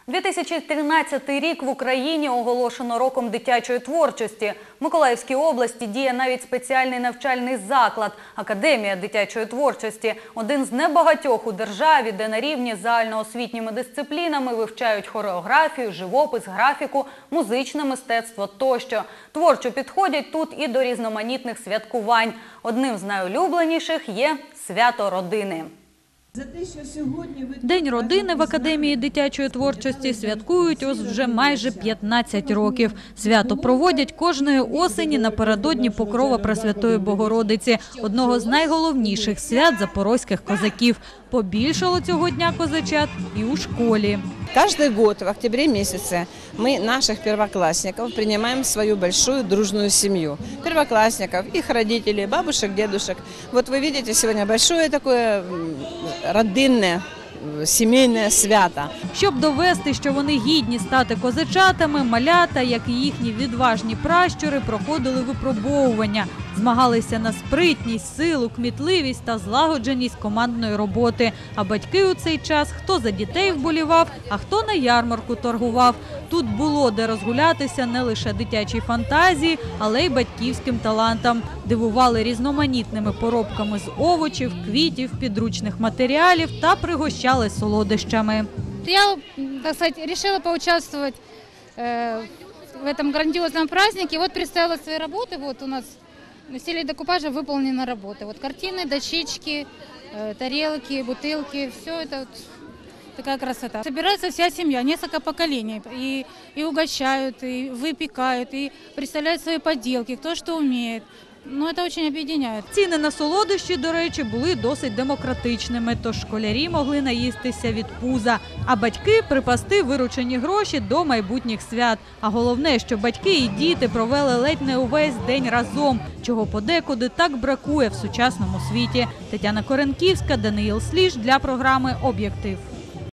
2013 рік в Україні оголошено роком дитячої творчості. В Миколаївській області діє навіть спеціальний навчальний заклад – Академія дитячої творчості. Один з небагатьох у державі, де на рівні з загальноосвітніми дисциплінами вивчають хореографію, живопис, графіку, музичне мистецтво тощо. Творчо підходять тут і до різноманітних святкувань. Одним з найулюбленіших є свято родини. День родини в Академії дитячої творчості святкують ось вже майже 15 років. Свято проводять кожної осені напередодні Покрова Пресвятої Богородиці, одного з найголовніших свят запорозьких козаків. Побільшало цього дня козачат і у школі. Каждый год в октябре месяце мы наших первоклассников принимаем в свою большую дружную семью. Первоклассников, их родителей, бабушек, дедушек. Вот вы видите сегодня большое такое родинное, сімейне свято. Щоб довести, що вони гідні стати козачатами, малята, як і їхні відважні пращури, проходили випробовування. Змагалися на спритність, силу, кмітливість та злагодженість командної роботи. А батьки у цей час хто за дітей вболівав, а хто на ярмарку торгував. Тут було де розгулятися не лише дитячій фантазії, але й батьківським талантам. Дивували різноманітними поробками з овочів, квітів, підручних матеріалів та пригощали солодощами. Я, так сказать, решила поучаствовать в этом грандиозном празднике. Вот представила свои работы. Вот у нас на стиле декупажа выполнена работа. Вот картины, дощечки, тарелки, бутылки. Все это вот такая красота. Собирается вся семья, несколько поколений. И угощают, и выпекают, и представляют свои поделки, кто что умеет. Ну, це дуже об'єднує. Ціни на солодощі, до речі, були досить демократичними, тож школярі могли наїстися від пуза, а батьки припасти виручені гроші до майбутніх свят. А головне, що батьки і діти провели ледь не увесь день разом, чого подекуди так бракує в сучасному світі. Тетяна Коренківська, Даниїл Сліж для програми «Об'єктив».